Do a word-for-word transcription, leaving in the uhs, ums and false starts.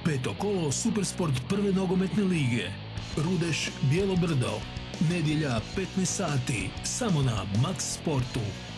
Peto kolo Supersport prve nogometne lige. Rudeš, Bijelo brdo. Nedjelja petnaest sati, samo na Max Sportu.